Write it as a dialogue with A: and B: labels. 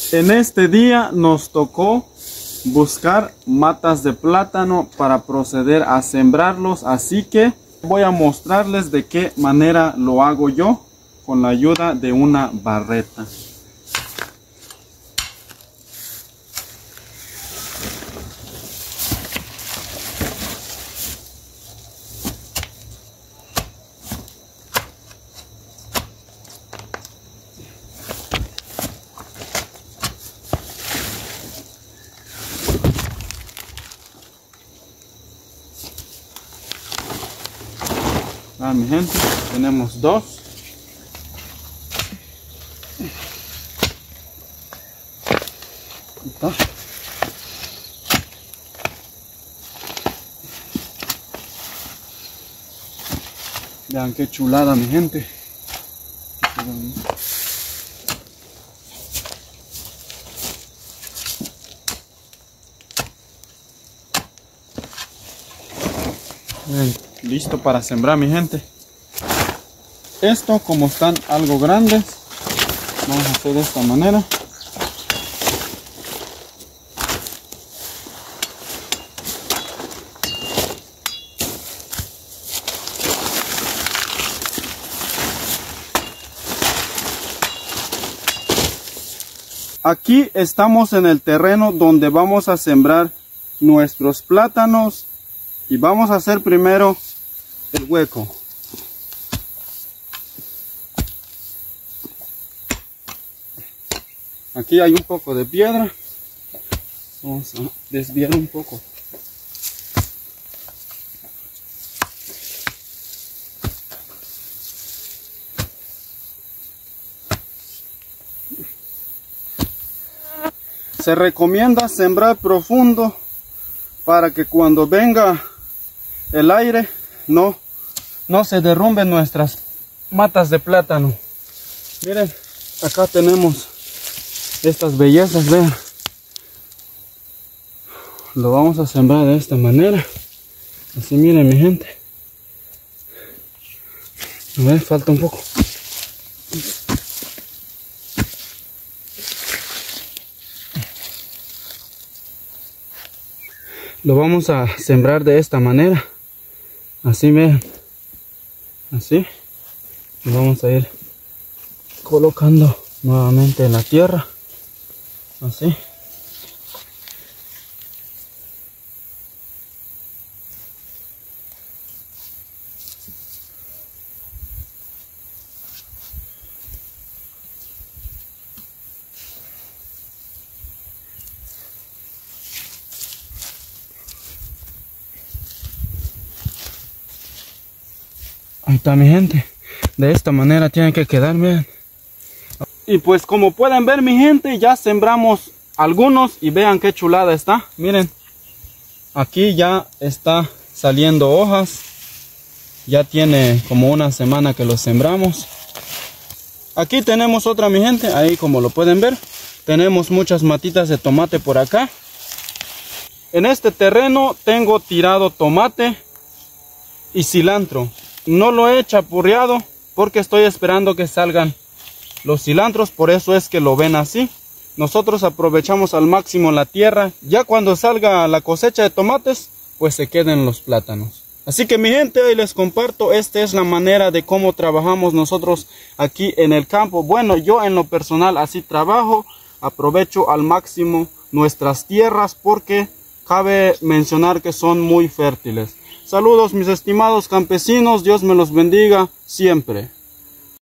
A: En este día nos tocó buscar matas de plátano para proceder a sembrarlos, así que voy a mostrarles de qué manera lo hago yo con la ayuda de una barreta. Mi gente, tenemos dos. Ahí está. Vean qué chulada, mi gente. Bien, listo para sembrar, mi gente. Esto, como están algo grandes, vamos a hacer de esta manera. Aquí estamos en el terreno donde vamos a sembrar nuestros plátanos y vamos a hacer primero el hueco. Aquí hay un poco de piedra, vamos a desviar un poco. Se recomienda sembrar profundo para que cuando venga el aire no se derrumben nuestras matas de plátano. Miren, acá tenemos estas bellezas, vean. Lo vamos a sembrar de esta manera. Así, miren, mi gente. A ver, falta un poco. Lo vamos a sembrar de esta manera. Así, vean. Así. Lo vamos a ir colocando nuevamente en la tierra. Así. Ahí está, mi gente. De esta manera tiene que quedar, vean. Y pues como pueden ver, mi gente, ya sembramos algunos y vean qué chulada está. Miren, aquí ya está saliendo hojas. Ya tiene como una semana que los sembramos. Aquí tenemos otra, mi gente, ahí como lo pueden ver. Tenemos muchas matitas de tomate por acá. En este terreno tengo tirado tomate y cilantro. No lo he chapurreado porque estoy esperando que salgan los cilantros, por eso es que lo ven así. Nosotros aprovechamos al máximo la tierra. Ya cuando salga la cosecha de tomates, pues se queden los plátanos. Así que, mi gente, hoy les comparto, esta es la manera de cómo trabajamos nosotros aquí en el campo. Bueno, yo en lo personal así trabajo, aprovecho al máximo nuestras tierras porque cabe mencionar que son muy fértiles. Saludos, mis estimados campesinos, Dios me los bendiga siempre.